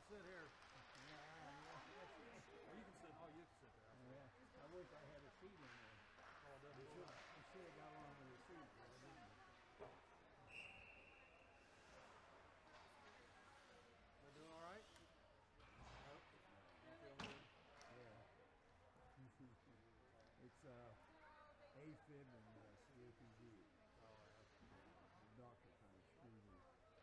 sit here. Or you can sit. Oh, you can sit there. Yeah. I wish I had a seat in there. Oh, that's You should have got one with a seat, but I didn't. They're doing all right? Nope. You feel good? Yeah. It's AFib and COPD. Oh, yeah. The doctor kind of screwed me.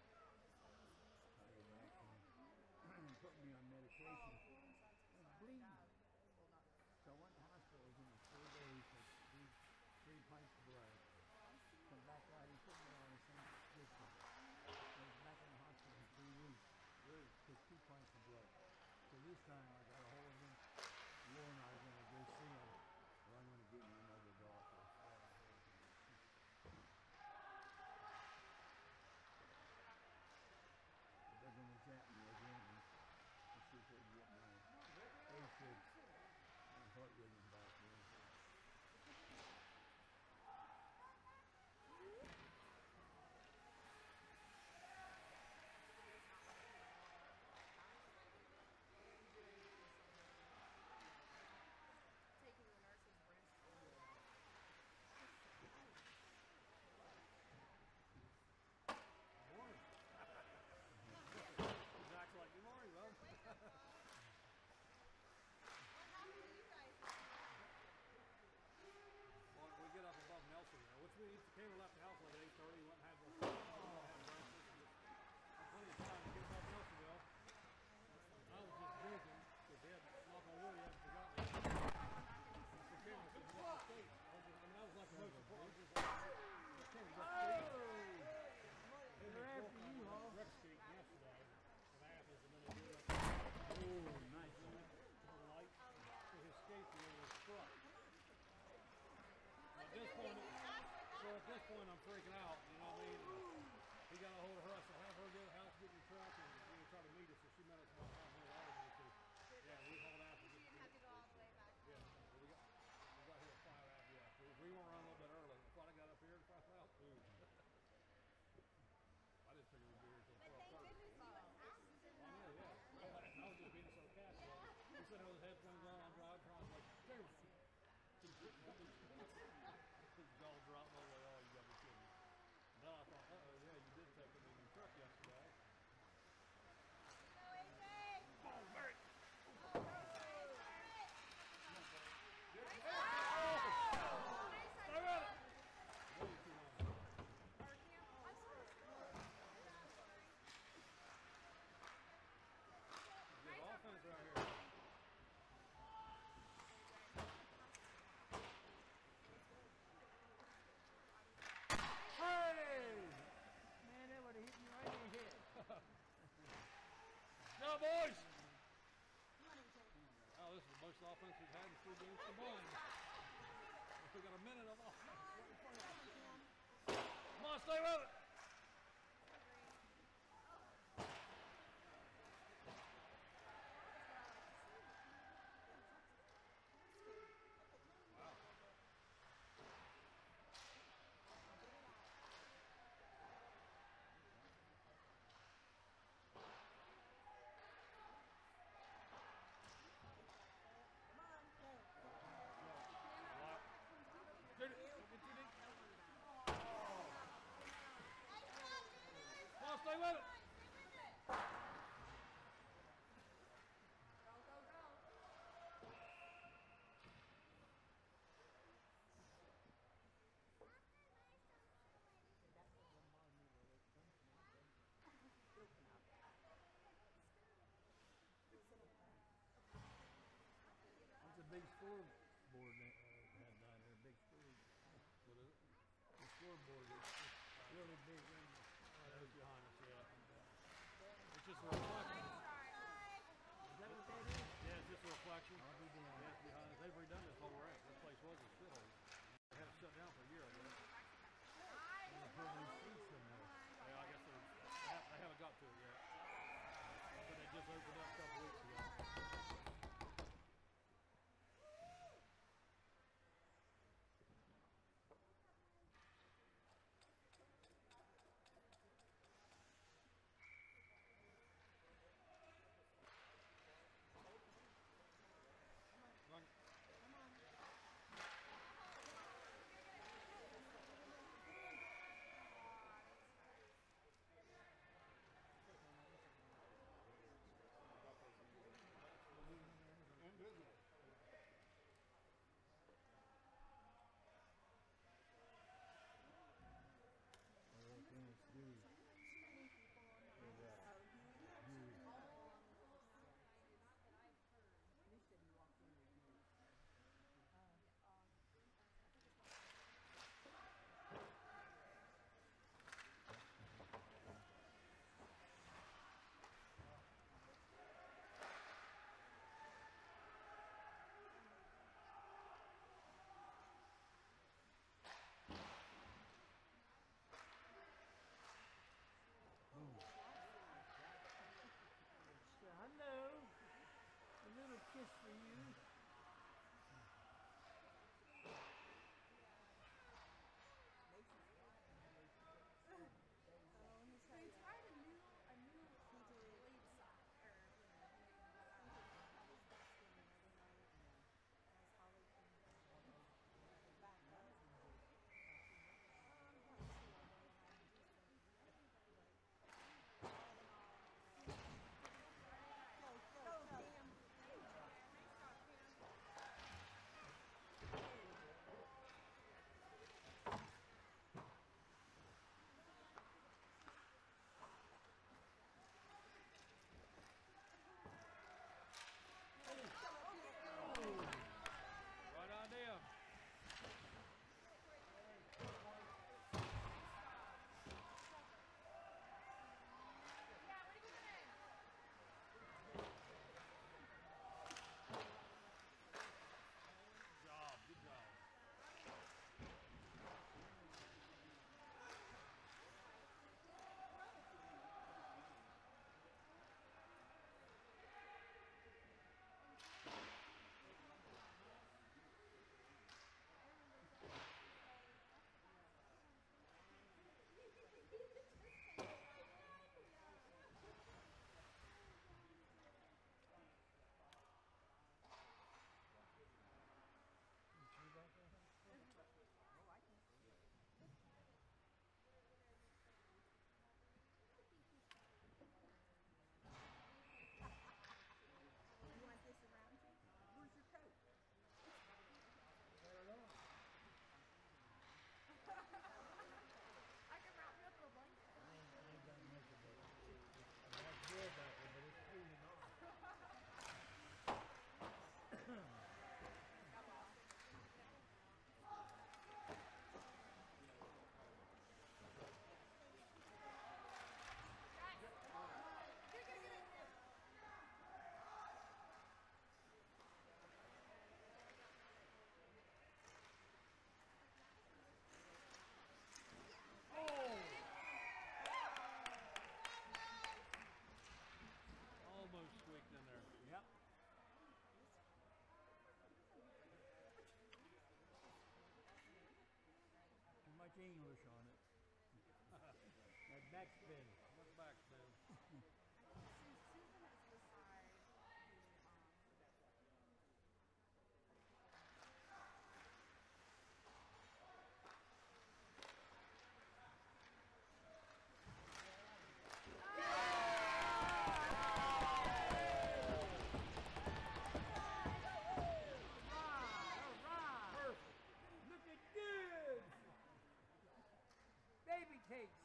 Put me on medication. I was bleeding. So I went to hospital in 4 days with 3 pints of blood. Come back out, he put me on the same prescription. I was back in the hospital for 3 weeks. Really? Took 2 pints of blood. So this time I got a hold of him. Warren, I was going to go see him. Well, I'm going to get me another doctor. They're going to zap me again to see if they can get my AFib and heart rhythm back there. Taking the nurse's breast. Morning. Exactly like good morning, bud. What happened to you guys? Well, we get up above Nelson there, which we came and left the house like at 8:30. Went and had breakfast. Had plenty of time to get above Nelsonville. I was just joking because they had, knock on wood, he hadn't forgotten it. So Karen said, "You got the state." I was like the most important. I was just They're after you, huh? Rex Street yesterday in Athens, and then they did it. Oh, nice. Light, so his skate wheel was struck. At this point, I'm freaking out. You know what I mean? He got a hold of her. I said, "Have her get a house, get in your truck, and we try to meet us." So she met us about 500 hours. Yeah, we hauled out. You didn't have to go all the way back. Yeah, we got here at 5 after. Yeah, we were running a little bit early. I thought I got up here and found out. I didn't figure we'd be here until 12:30. Thank goodness you I know, yeah. I was just being so casual. He said I was headphones on, I'm driving, I was like, damn. His jaw dropped. I was like, oh, you got me kidding. And then I thought, yeah, you did take it in your truck yesterday. Go, AJ! Oh, Barry! Stay with it! Good offense right here. Hey! Man, that would have hit me right in the head. Now, boys! Oh, this is the most offense we've had in 3 games combined. We got a minute of offense. Come on, stay with it! Come on, stay with it! Go, go, go. That's a big scoreboard they had down there, big scoreboard. What is it? The scoreboard is really big. There's behind us, yeah. It's just a reflection. Is that what that is? Yeah, it's just a reflection. I'll be doing Yeah, that. it's behind us. They've redone this whole rank. This place was a shithole. They had it shut down for a year, I guess. They put new seats in there. Yeah, I guess they haven't got to it yet. But they just opened up a couple weeks ago. kiss for you. They tried a new blade side, or Right on them. Good job. Good job. Where's your coat? I can wrap it up in a blanket. I ain't got much of it. That's good back there, but it's cooling off. Almost squeaked in there. Yep. Too much English on it. That backspin. What's backspin? Perfect. Looking good. Baby cakes.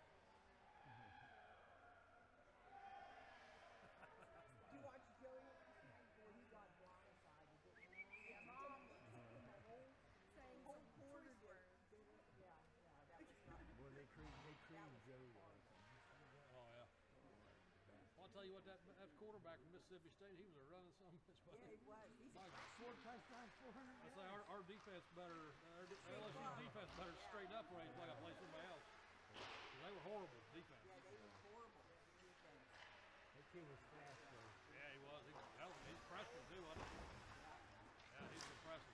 Did you watch Joey last night? Boy, he got blindsided, didn't he? Yeah, Mom. Saying Whole some quarter choice words. Yeah, that was not. Well, they creamed Joe. Oh, yeah. Well, I'll tell you what, that quarterback from Mississippi State, he was a running son of a bitch. Yeah, he was. He's My, 4 touchdowns, 400 I say our defense better, LSU's defense better straighten up where they play somebody else. 'Cause they were horrible defense. Yeah, they were horrible defense. That kid was fast, though. Yeah, he was. He's freshman too, wasn't he? Yeah, he's impressive.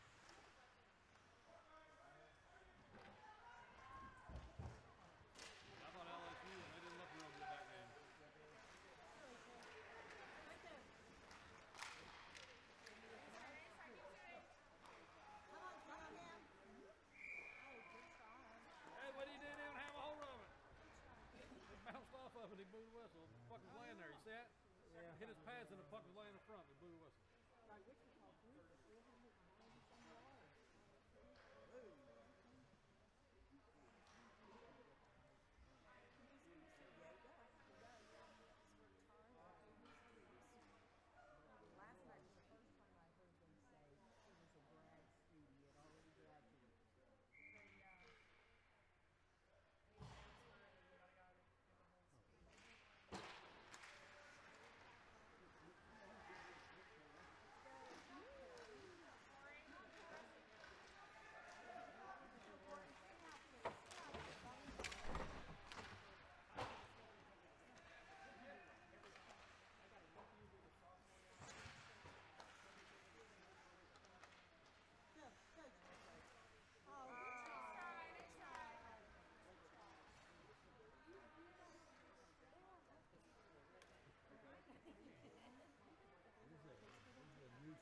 I thought LSU, they didn't look real good that game. Hey, what he didn't even have a hold of it. It bounced off of it. He blew the whistle. Fucking playing there. You see that? Yeah. Hit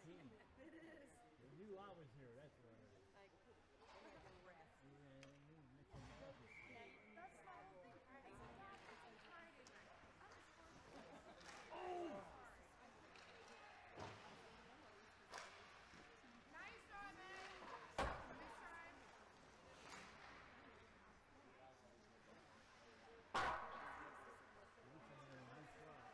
team. It is. They knew I was here, that's what it is. Like, They had no rest. Yeah, they knew Mitchell Magic. that's the whole thing. It's a dog. It's a Friday night. I was nice try, man. Nice try. Mitchell had a nice shot.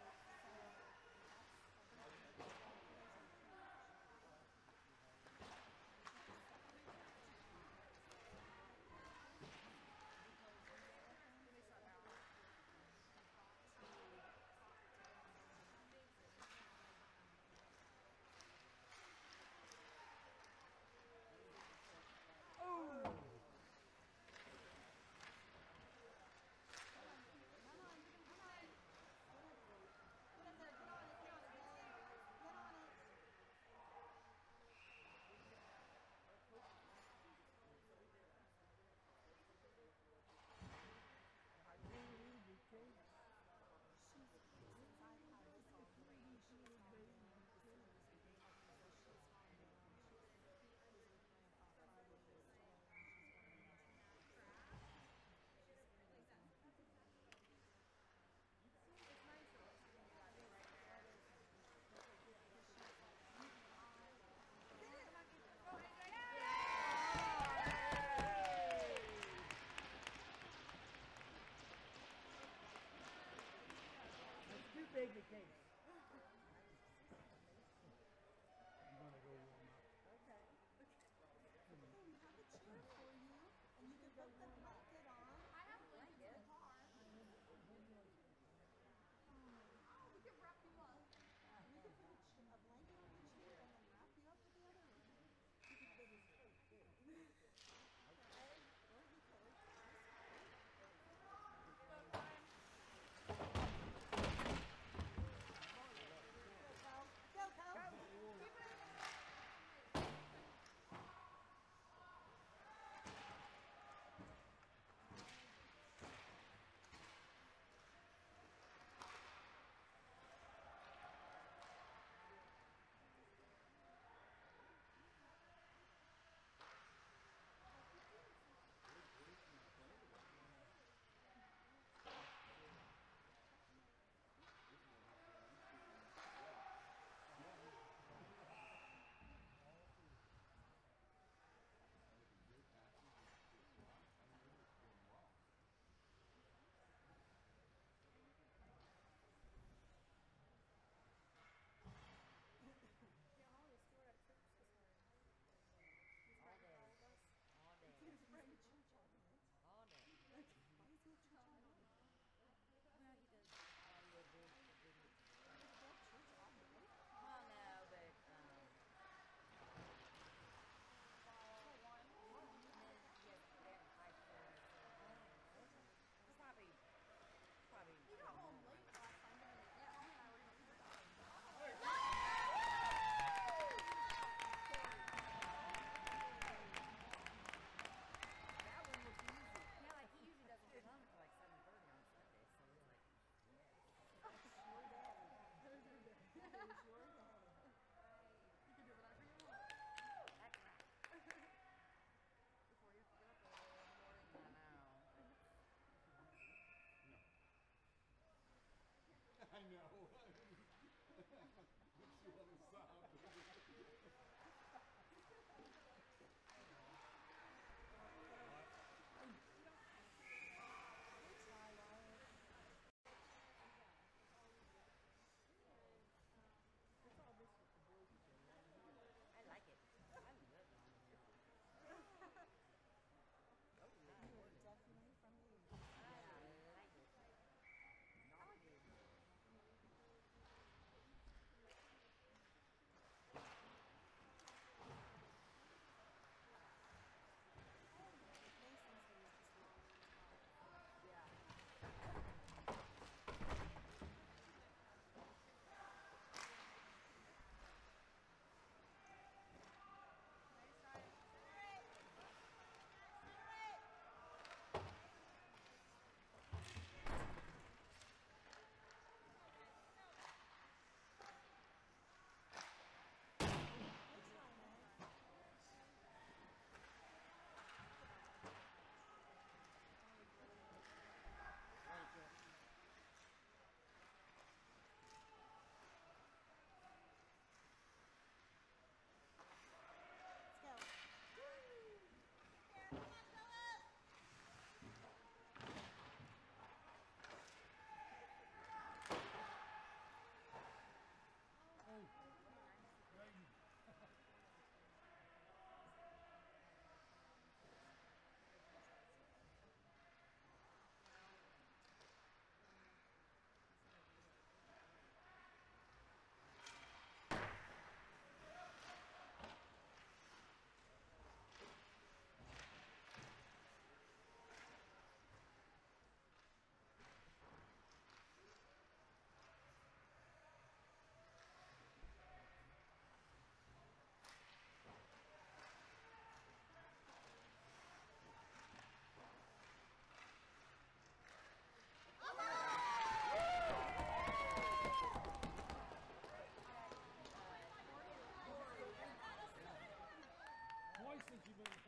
think you've been.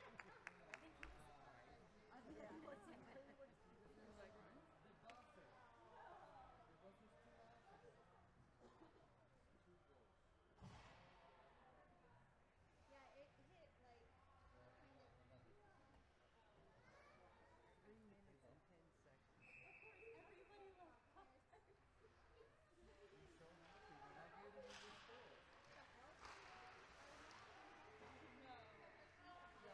Yeah, it hit like kind of. 3 minutes and 10 seconds. Of course, everybody loves pop. He's so happy when I gave him the score. The house? Our house? No.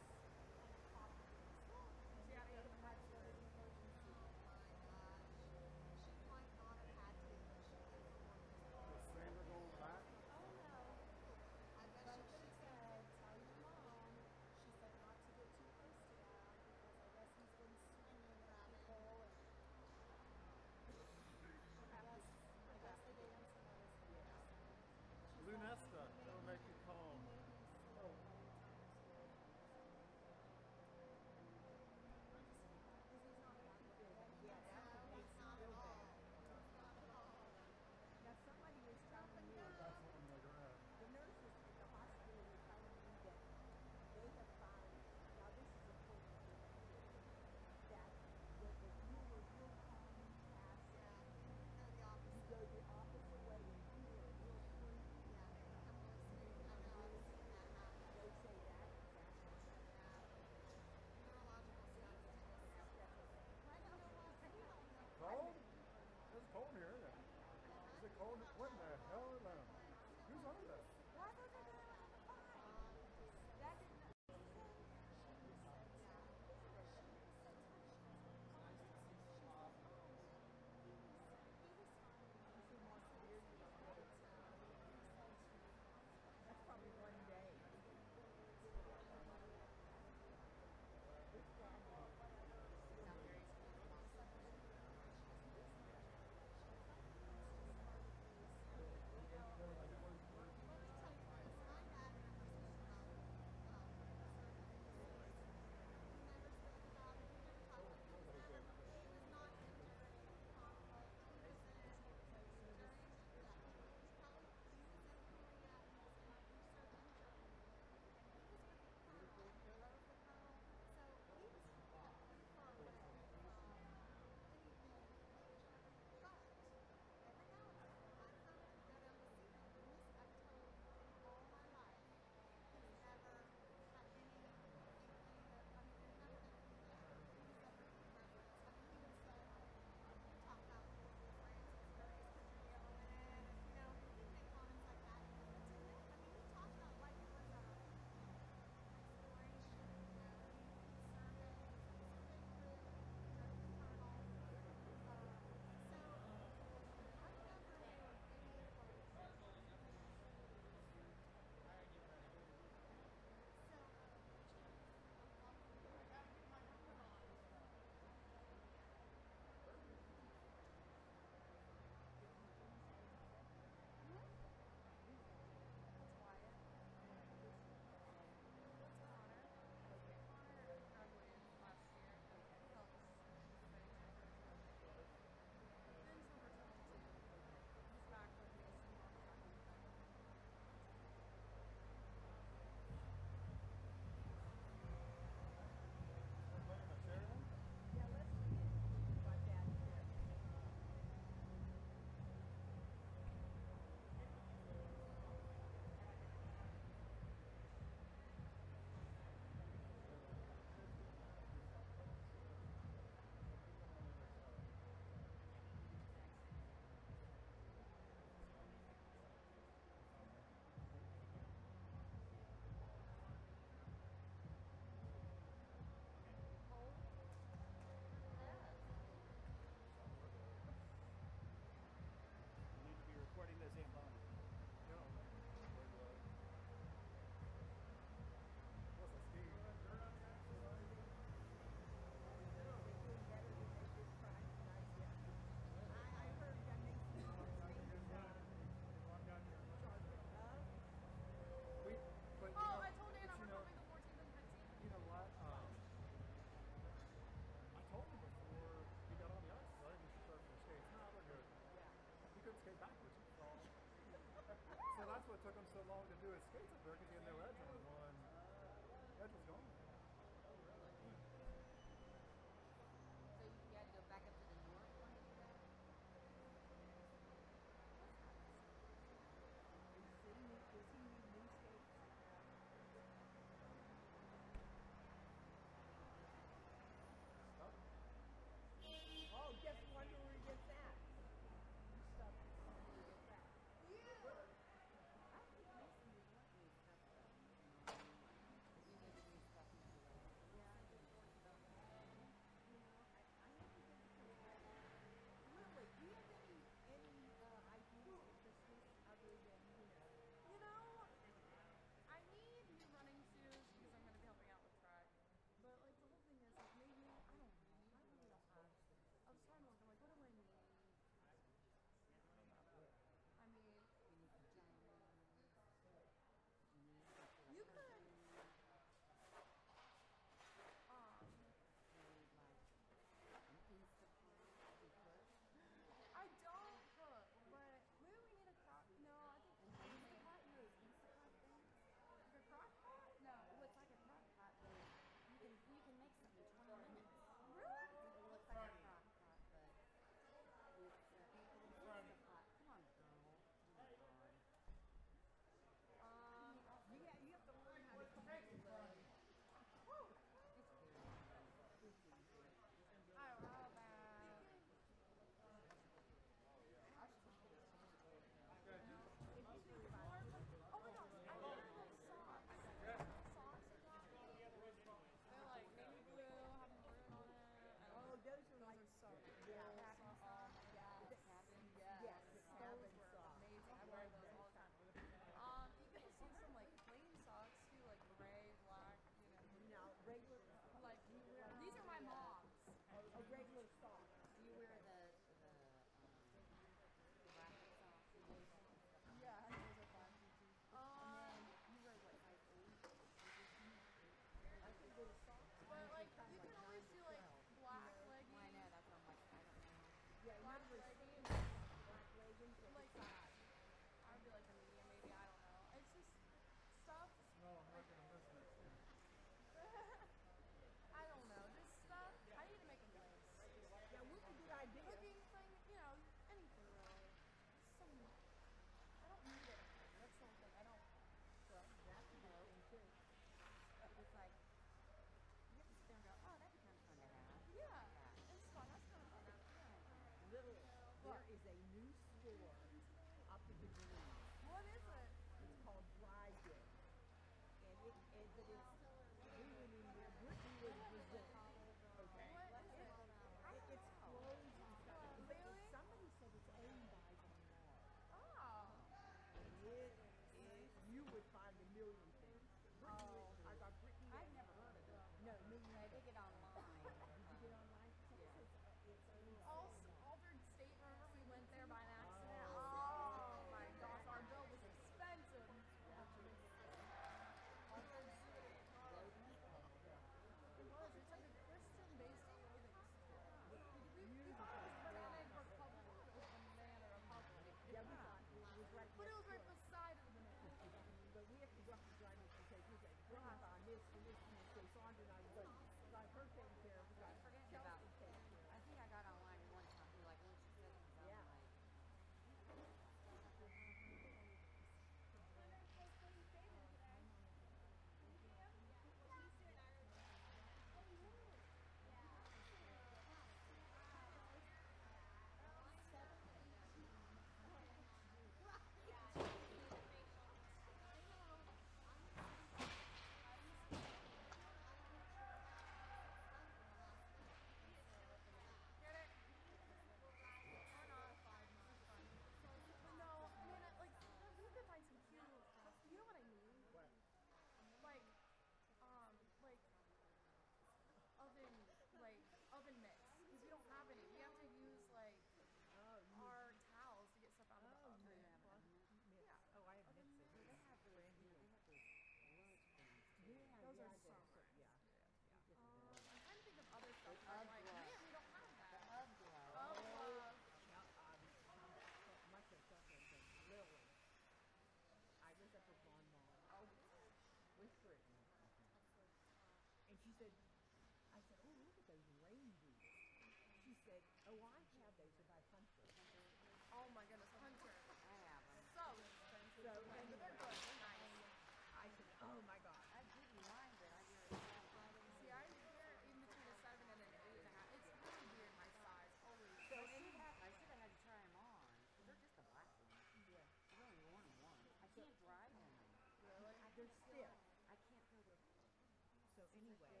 said, oh, I have those if I hunter. Oh my goodness, Hunter. I have them. So expensive. So but they're anyway. good. They're nice. I said, oh my God. I'd give you mine, but I hear it's not Friday. See, I wear in between a 7 and an 8.5. It's really weird, my size. Always. So I should have had to try them on. They're just the black ones. Yeah. I've only worn them once. I can't drive in them. Really? They're stiff. I can't feel the So anyway.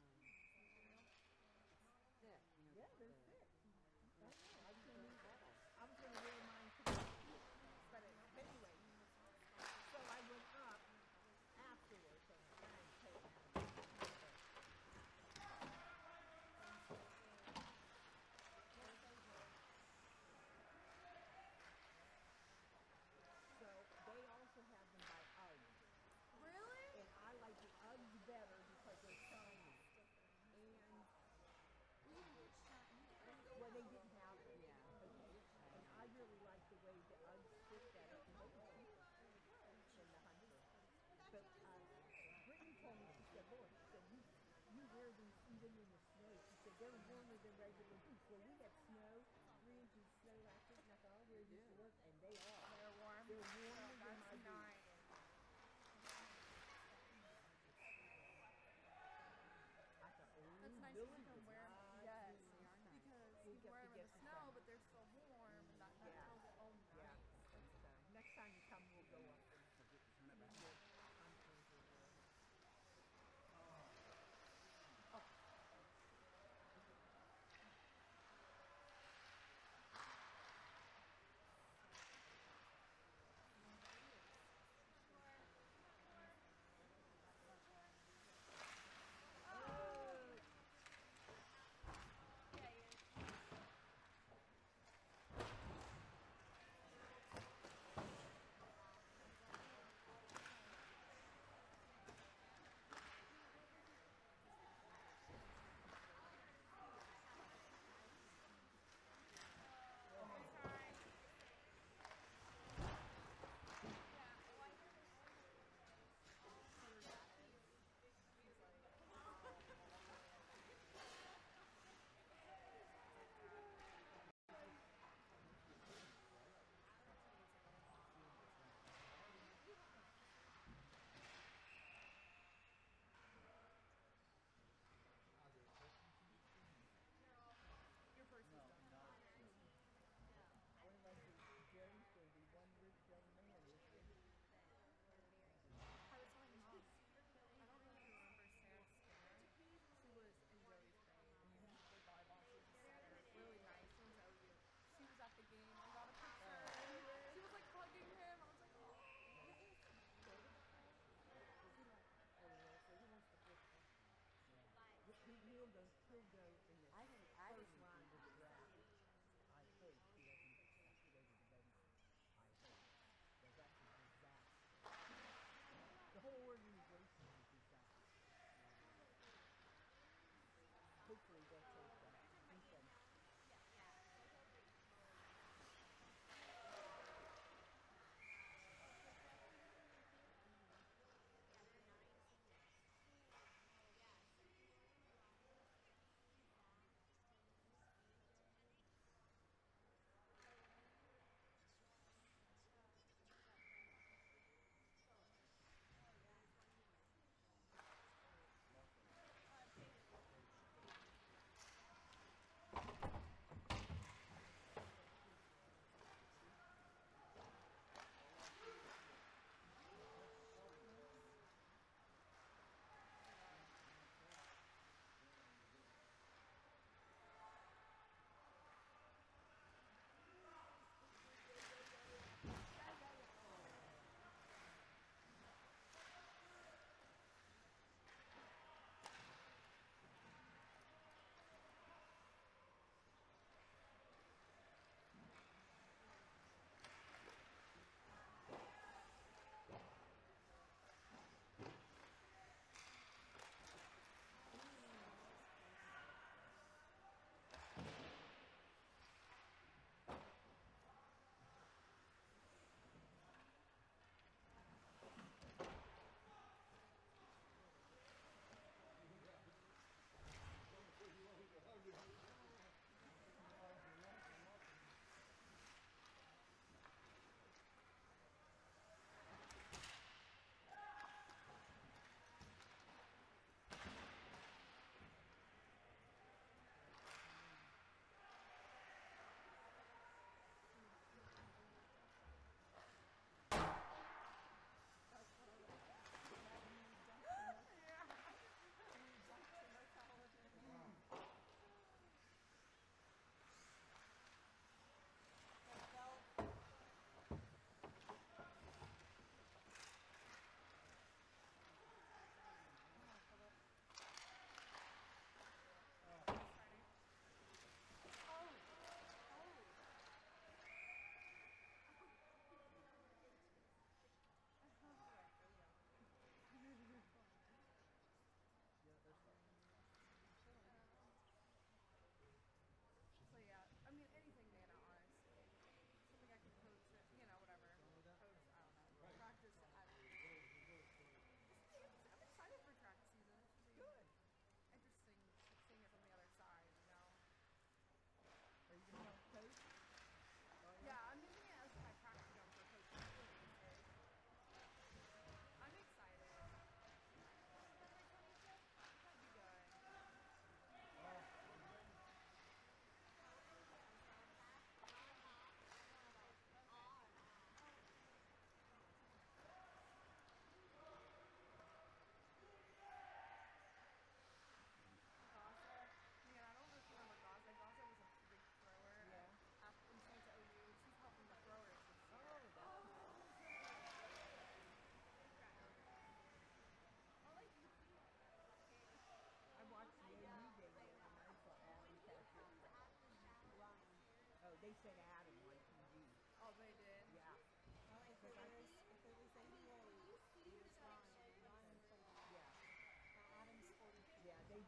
thick. You know, Yeah, they're the, thick. I know. I can't even. metal. I was going to wear mine today. But Anyway, so I went up afterwards and I tried to take them out. So they also have them by Uggs. really? And I like the Uggs better because they're shiny. And, well, they didn't have them. Yeah. Okay. And I really like the way the Uggs fit better and they were cheaper than the Hunter. But Brittany told me, she said, Lord, she said, you wear these even in the snow. She said, they're warmer than regular boots. Well, we had snow, 3 inches of snow last week, and I thought, I'll wear these to work, and they are. They're warm. They're warmer Oh, than that's my nice. boots. I thought, oh, That's nice Billy because you can would wear them. like Yes. these. They are nice. Because We'll you get can wear to them get in the some snow, fun. but they're still warm. And that Yeah. feels, oh, Yeah. nice. So next time you come, we'll go up and see your Hunters or whatever.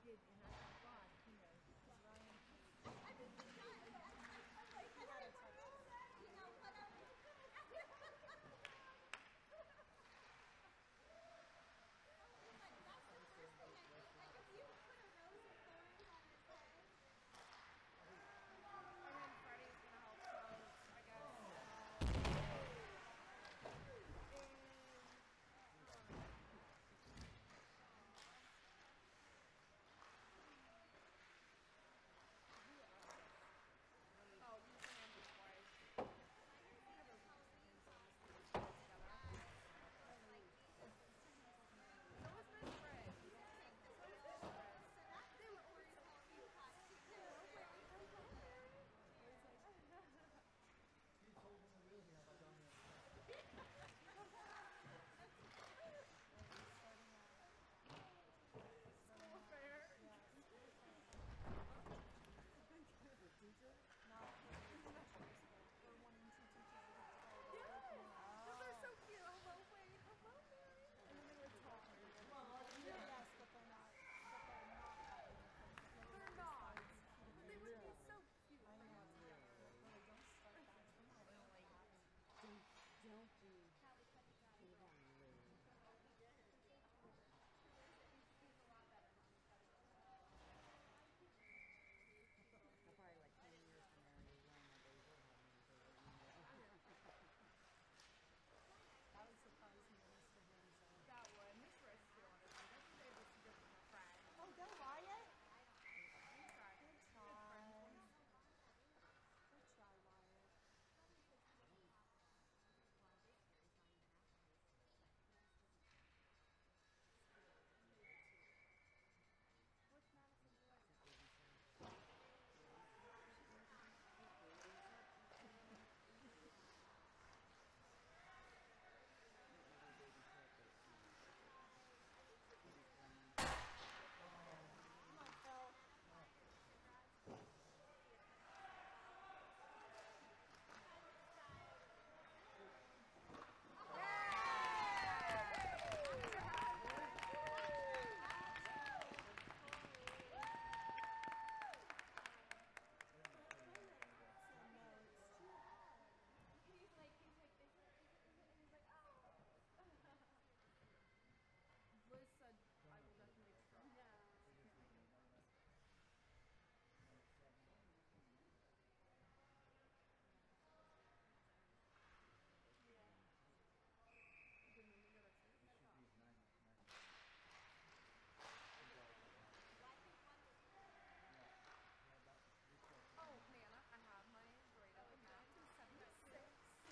did, and I thought, God, you know, because Ryan, I think he does. I'm like, he had a touch. You know, whatever. But that's the first thing I think. Like, if you put a rose of thorns on his head. And then Freddie's gonna help coach, I guess. Oh, using him twice. I have those decisions, so I'm just leaving them together. So was Miss Fred. So was Miss Fred. They were always so cute. Hello, Mary. Hello, Mary. She's holding the wheel here like I'm here. School fair. Those are so cute. Hello, Wade. Hello, Mary. And then they would talk. Yes, but they're not. They're not. But they would be so cute. I know. Really, don't start that. Don't be. Hold on, Lou. I'll probably like 10 years from now, you'll learn that they were having their favorite meal. That would surprise me, Mr. Windsor. That would. Miss Rice still understands. I think they have two different friends. Oh, go Wyatt. Good try. Good Good try. friends. Good try, Wyatt. Which Madison do you like? Come on, Phil. Liz said, I will definitely try. No. She can't make it. Did Mimi go to church? Oh, Nana, I have my grade up in math to 76.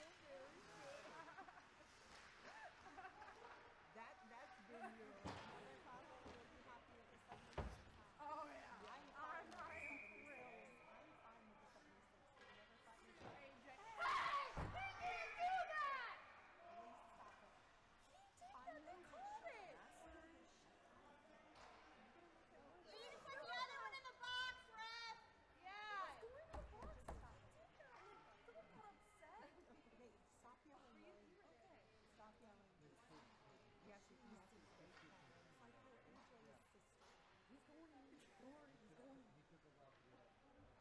that's been your, Mother probably would be happy with the 76 pounds. Oh, yeah. I'm I fine am with the 76. thrilled. I'm fine with the 76. Have you ever thought you could? AJ. Hey! He didn't do that! Please stop it. He did I'm that. They going to called shut it. up. Shut up. We need to put the other one in the box, Ref! Yeah. Let's go in the box. Just stop it. Philip got upset. Hey, stop yelling, Lily. Okay. Stop yelling. yes, you have to stay. It's like you're AJ's sister. He's going in. Don't worry, he's going in. He took a left to get up.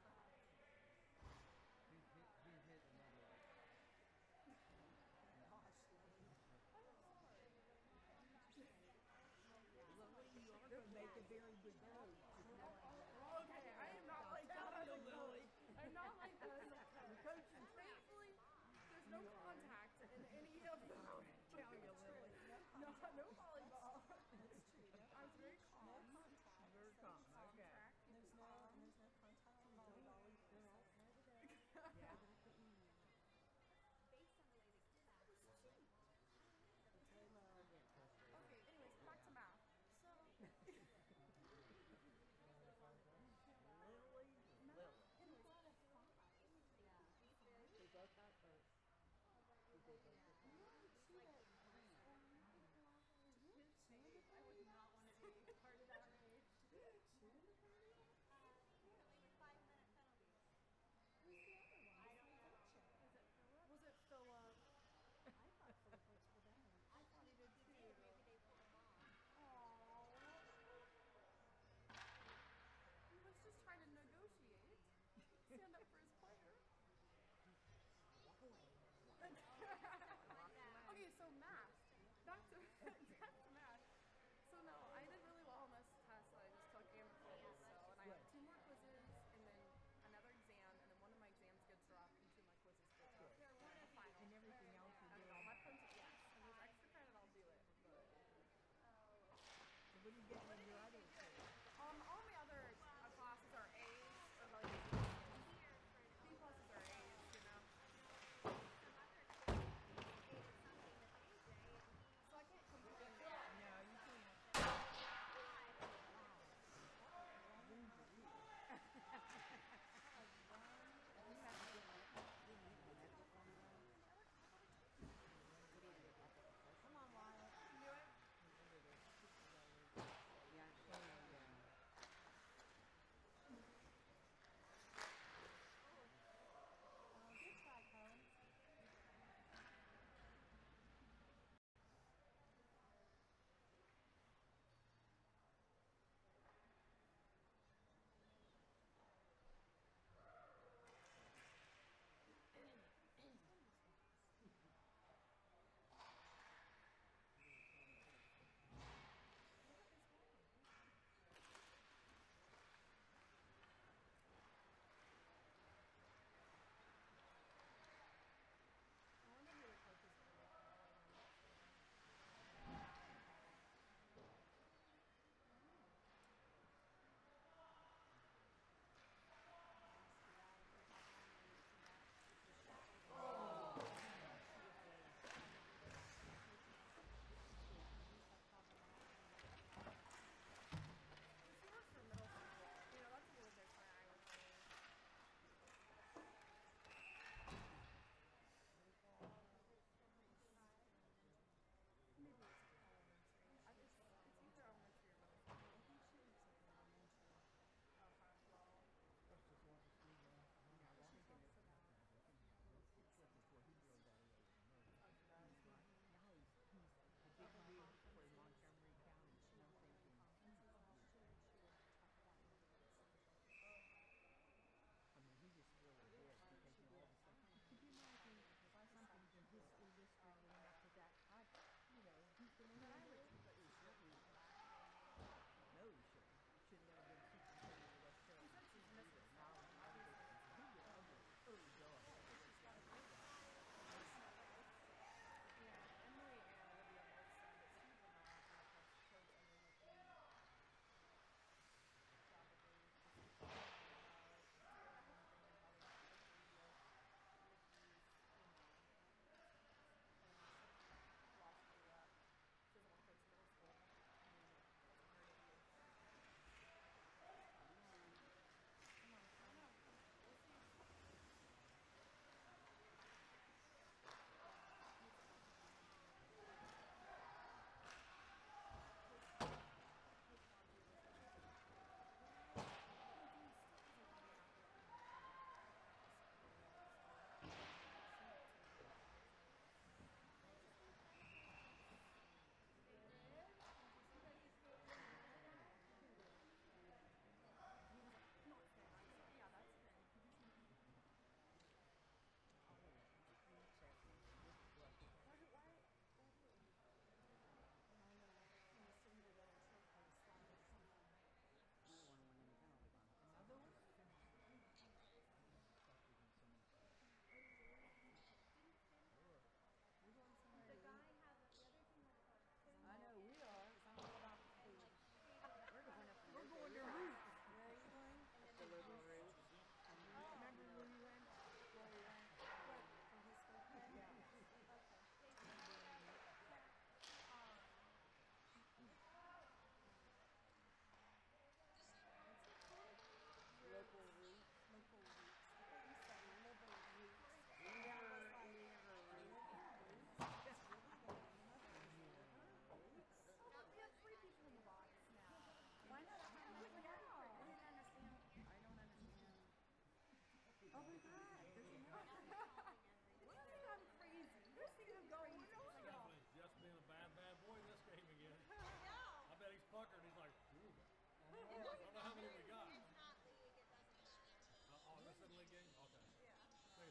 He hit another light. Gosh, Lily. Lily, you are going to make a very good coach. Okay, I am not like that as a coach. I'm not like that as a coach. Thankfully, there's no contact in any of the Tell you, Lily. no volleyball. That's true. I was very calm. No contact. Very calm, okay. Track. There's no contact on volleyball either. Yeah. Taylor. Okay, anyways, back to math. So,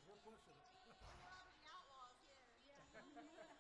We're pushing it. We're the outlaws here. Yeah.